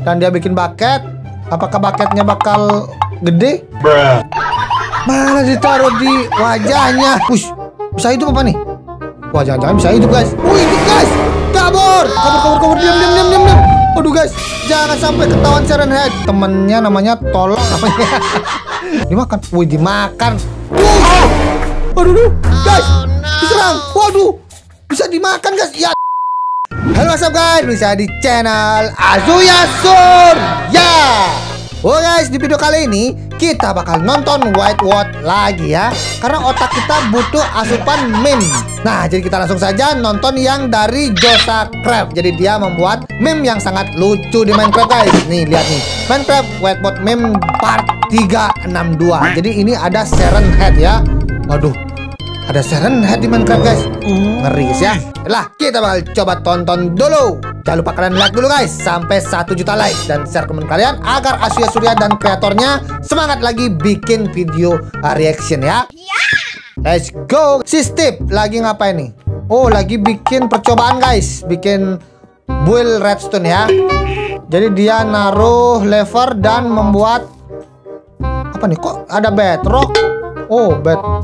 Dan dia bikin bucket. Apakah bucketnya bakal gede? Malah ditaruh di wajahnya. Push. Bisa hidup apa nih? Wah, jangan-jangan bisa hidup guys. Hidup guys. Kabur. Kabur. Diam. Aduh guys, jangan sampai ketahuan Siren Head. Temennya namanya tolong namanya. Dimakan. Dimakan. Aduh, guys. Diserang. Waduh. Bisa dimakan guys. Ya. Halo what's up guys, bisa di channel Azuya Surya. Oh guys, di video kali ini kita bakal nonton White World lagi ya. Karena otak kita butuh asupan meme. Nah, jadi kita langsung saja nonton yang dari Josa Craft. Jadi dia membuat meme yang sangat lucu di Minecraft guys. Nih, lihat nih. Minecraft White World meme part 362. Jadi ini ada Siren Head ya. Waduh, ada Siren Head di Minecraft guys. Ngeri guys ya. Lah, kita bakal coba tonton dulu. Jangan lupa kalian like dulu guys, sampai 1 juta like dan share komen kalian agar Azuya Surya dan kreatornya semangat lagi bikin video reaction ya. Let's go. Si Steve lagi ngapain nih? Oh, lagi bikin percobaan guys, bikin build redstone ya. Jadi dia naruh lever dan membuat apa nih? Kok ada bedrock? Oh,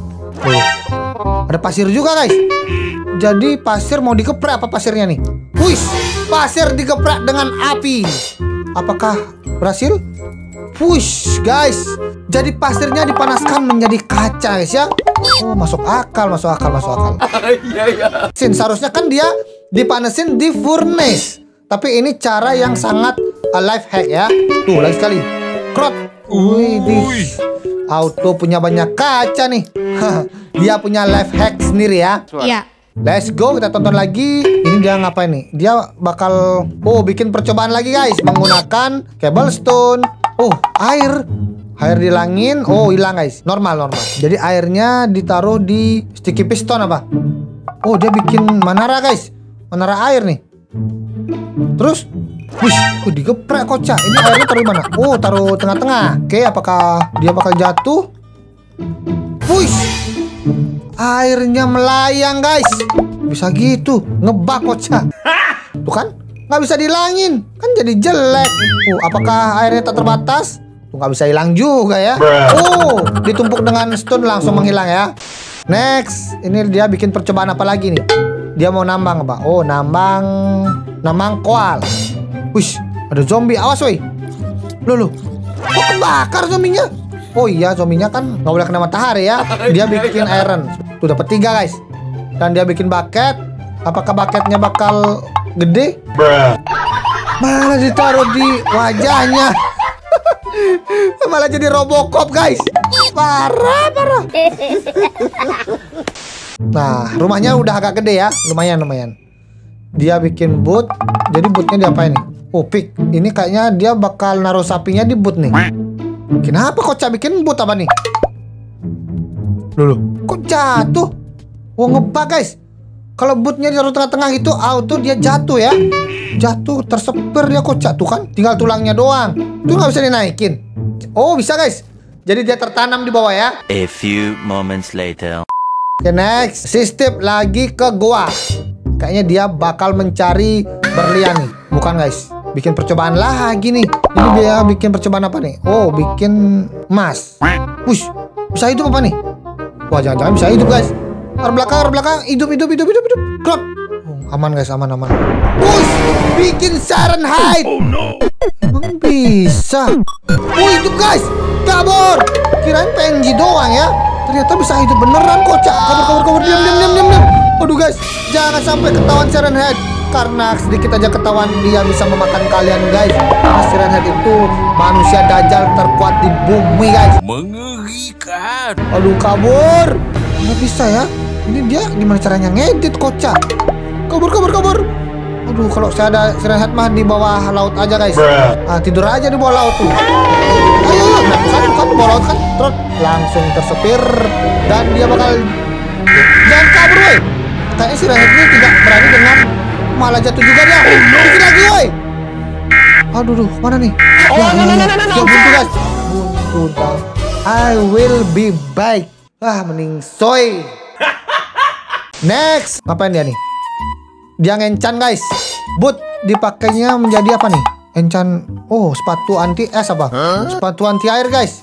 ada pasir juga guys. Jadi pasir mau dikeprek apa pasirnya nih? Wih, pasir dikeprek dengan api. Apakah berhasil? Push guys. Jadi pasirnya dipanaskan menjadi kaca guys ya. Oh, masuk akal. Seharusnya kan dia dipanasin di furnace. Tapi ini cara yang sangat life hack ya. Tuh, lagi sekali. Krot. Wih, auto punya banyak kaca nih. Dia punya life hack sendiri ya. Iya. Let's go, kita tonton lagi. Ini dia ngapain nih? Dia bakal bikin percobaan lagi guys menggunakan cobblestone. Air dilangin. Hilang guys. Normal. Jadi airnya ditaruh di sticky piston apa? Dia bikin menara guys. Menara air nih. Terus digeprek kocak. Ini airnya taruh di mana? Taruh tengah-tengah. Oke, apakah dia bakal jatuh? Airnya melayang guys. Bisa gitu. Ngebak kocak. Tuh kan, nggak bisa dilangin. Kan jadi jelek. Apakah airnya tak terbatas? Tuh nggak bisa hilang juga ya. Ditumpuk dengan stone langsung menghilang ya. Next, ini dia bikin percobaan apa lagi nih? Dia mau nambang apa? Nambang koal. Ada zombie. Awas woi. Loh. Kok kebakar zombinya? Oh iya, zombinya kan nggak boleh kena matahari ya. Dia bikin iron. Tuh dapat 3 guys. Dan dia bikin bucket. Apakah bucketnya bakal gede? Malah ditaruh di wajahnya. Malah jadi Robocop guys. Parah. Nah, rumahnya udah agak gede ya. Lumayan. Dia bikin boot. Jadi bootnya diapain nih? Pick. Ini kayaknya dia bakal naruh sapinya di boot nih. Kenapa kocak bikin boot apa nih? Loh, kok jatuh? Ngebug guys. Kalau bootnya ditaruh tengah-tengah itu auto dia jatuh ya. Jatuh tersepir dia kocak tuh kan. Tinggal tulangnya doang. Tuh nggak bisa dinaikin. Bisa guys. Jadi dia tertanam di bawah ya. A few moments later. Oke, next. Si Steve lagi ke gua. Kayaknya dia bakal mencari berlian nih. Bukan guys. Bikin percobaan lagi nih. Ini dia bikin percobaan apa nih? Bikin emas. Bisa hidup apa nih? Wah, jangan-jangan bisa hidup guys. Arah belakang. Hidup. Klop. Aman guys, aman. Bikin Siren Head. Emang bisa? Hidup guys. Kabur. Kirain PNG doang ya. Ternyata bisa hidup beneran kocak. Kabur. Diam. Aduh guys, jangan sampai ketahuan Siren Head. Karena sedikit aja ketahuan dia bisa memakan kalian guys. Siren Head itu manusia dajjal terkuat di bumi guys. Mengerikan. Aduh, kabur. Nggak bisa ya. Ini dia gimana caranya ngedit kocak. Kabur. Aduh, kalau saya ada Siren Head mah di bawah laut aja guys. Tidur aja di bawah laut tuh. Ayo. Bukan di bawah laut kan. Terus langsung tersepir. Dan dia bakal jangan kabur woi. Kayaknya Siren Head ini tidak berani dengan malah jatuh juga dia. Bikin lagi woi. Aduh, mana nih? Dia buntu guys. Buntu. I will be back. Mending soy. Next, ngapain dia nih? Dia ngencan guys. Boot dipakainya menjadi apa nih? Enchant. Oh, sepatu anti es apa? Sepatu anti air, guys.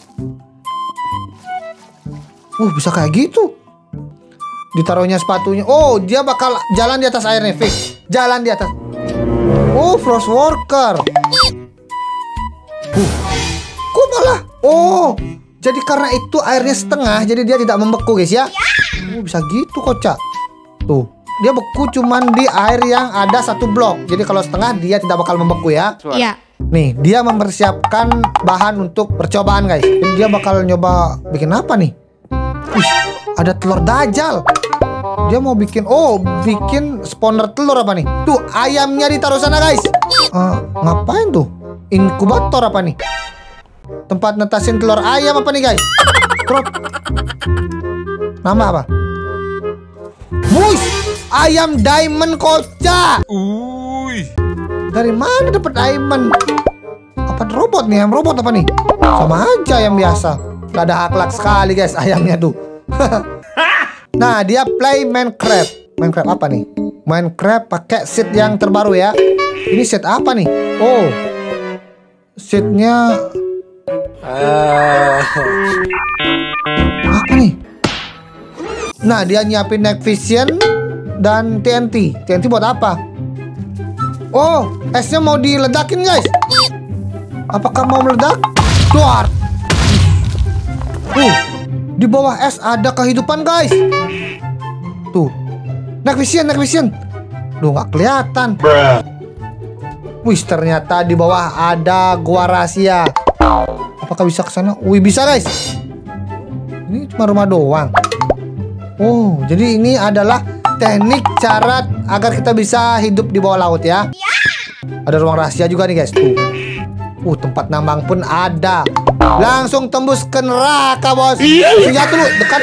Bisa kayak gitu. Ditaruhnya sepatunya. Oh, dia bakal jalan di atas air nih, fix. Jalan di atas. Oh, Frost Walker. Kok malah? Oh, jadi karena itu airnya setengah, jadi dia tidak membeku, guys ya. Bisa gitu, kocak. Tuh, dia beku cuman di air yang ada satu blok. Jadi kalau setengah dia tidak bakal membeku ya. Iya. Nih, dia mempersiapkan bahan untuk percobaan, guys. Jadi dia bakal nyoba bikin apa nih? Wih, ada telur dajal. Dia mau bikin, bikin spawner telur apa nih? Tuh, ayamnya ditaruh sana, guys. Ngapain tuh? Inkubator apa nih? Tempat netasin telur ayam apa nih, guys? Krot. Nama apa? Wuih, ayam diamond, kocak. Dari mana dapat diamond? Apa robot nih? Ayam robot apa nih? Sama aja yang biasa. Gak ada akhlak sekali, guys, ayamnya tuh. Nah, dia play Minecraft. Minecraft apa nih? Minecraft pakai seed yang terbaru ya. Ini seed apa nih? Oh, seednya apa nih? Nah, dia nyiapin night vision dan TNT. TNT buat apa? Oh, esnya mau diledakin, guys. Apakah mau meledak? Duar. Di bawah es ada kehidupan, guys. Tuh, night vision. Duh, nggak kelihatan. Wih, ternyata di bawah ada gua rahasia. Apakah bisa ke sana? Wih, bisa, guys. Ini cuma rumah doang. Oh, jadi ini adalah teknik cara agar kita bisa hidup di bawah laut ya. Ada ruang rahasia juga nih, guys. Tuh. Tempat nambang pun ada. Langsung tembus ke neraka, bos. Senjata dulu, dekat.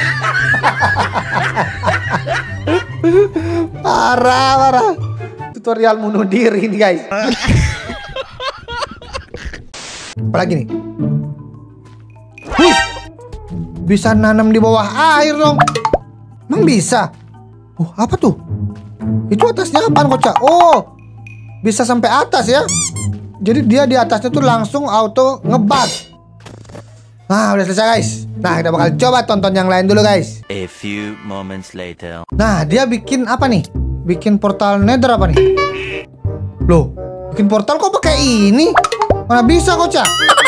Parah. Tutorial bunuh diri nih, guys. Apalagi nih? Wih, bisa nanam di bawah air dong. Emang bisa? Apa tuh? Itu atasnya apaan, kocak? Oh, bisa sampai atas ya. Jadi dia di atasnya tuh langsung auto ngebug. Nah, udah selesai, guys. Nah, kita bakal coba tonton yang lain dulu, guys. A few moments later. Nah, dia bikin apa nih? Bikin portal nether apa nih? Loh, bikin portal kok pakai ini? Mana bisa, kocak?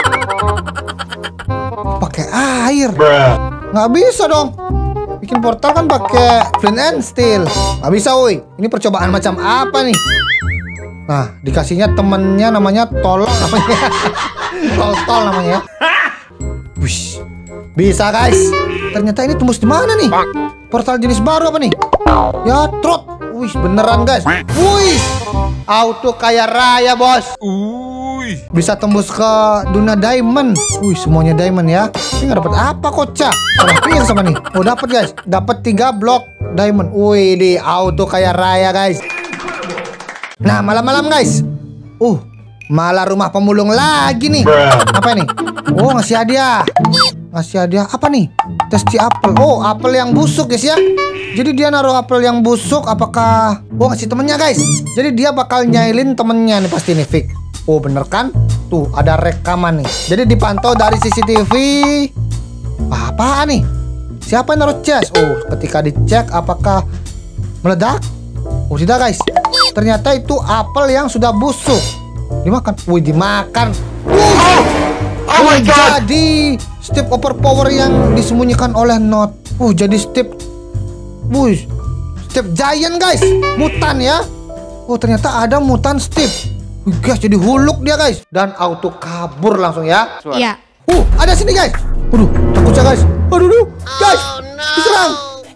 Pakai air. Nggak bisa dong. Bikin portal kan pakai flint and steel. Nggak bisa, woi. Ini percobaan macam apa nih? Nah, dikasihnya temennya namanya tolong namanya. Tol namanya. Wih, bisa, guys. Ternyata ini tembus di mana nih? Portal jenis baru apa nih? Ya, trot. Wih, beneran, guys. Wih, auto kaya raya, bos. Bisa tembus ke dunia diamond. Wih, semuanya diamond ya. Ini nggak dapat apa, kocak? Salah pilih sama nih. Oh, dapat, guys. Dapat 3 blok diamond. Wih, di auto kaya raya, guys. Nah, malam-malam, guys. Malah rumah pemulung lagi nih. Apa ini? Oh, ngasih hadiah. Ngasih hadiah apa nih? Tasty apple. Oh, apel yang busuk, guys ya. Jadi dia naruh apel yang busuk. Apakah ngasih temennya, guys? Jadi dia bakal nyailin temennya nih pasti nih, Fik. Oh, bener kan? Tuh, ada rekaman nih. Jadi dipantau dari CCTV. Apaan nih? Siapa yang naruh chest? Oh, ketika dicek apakah meledak? Oh, tidak, guys. Ternyata itu apel yang sudah busuk. Dimakan. Wih, dimakan. Oh my God. Jadi step overpower yang disembunyikan oleh Not. Jadi step giant, guys. Mutan ya. Oh, ternyata ada mutan step. Guys, jadi huluk dia, guys. Dan auto kabur langsung ya. Iya. Ada sini, guys. Waduh, takutnya, guys. Aduh, guys. Diserang.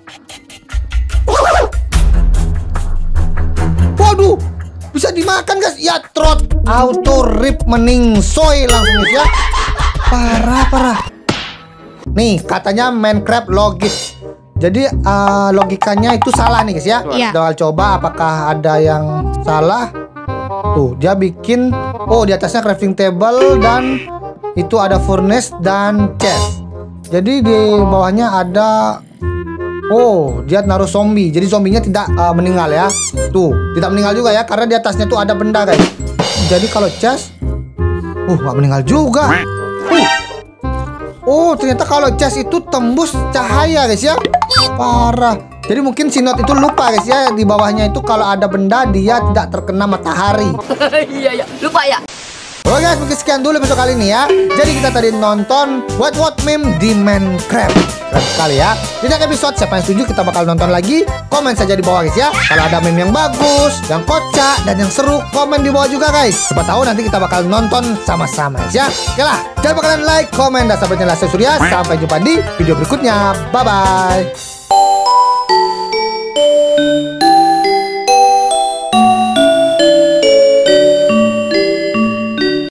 Waduh, bisa dimakan, guys. Ya, trot. Auto rip meningsoy langsung, guys ya. Parah. Nih, katanya Minecraft logis. Jadi logikanya itu salah nih, guys ya. Iya. Kita coba apakah ada yang salah. Tuh, dia bikin di atasnya crafting table dan itu ada furnace dan chest. Jadi di bawahnya ada dia naruh zombie. Jadi zombinya tidak meninggal ya. Tuh, tidak meninggal juga ya karena di atasnya tuh ada benda, guys. Jadi kalau cas, nggak meninggal juga. Oh, ternyata kalau cas itu tembus cahaya guys ya. Parah. Jadi mungkin si Not itu lupa guys ya, di bawahnya itu kalau ada benda dia tidak terkena matahari. Iya, lupa ya. Oke guys, mungkin sekian dulu episode kali ini ya. Jadi kita tadi nonton What Meme di Minecraft. Keren sekali ya. Di next episode siapa yang setuju kita bakal nonton lagi. Komen saja di bawah guys ya. Kalau ada meme yang bagus, yang kocak, dan yang seru, komen di bawah juga guys. Siapa tahu nanti kita bakal nonton sama-sama guys ya. Oke lah, jangan lupa kalian like, komen, dan sampai jumpa Surya. Sampai jumpa di video berikutnya. Bye-bye.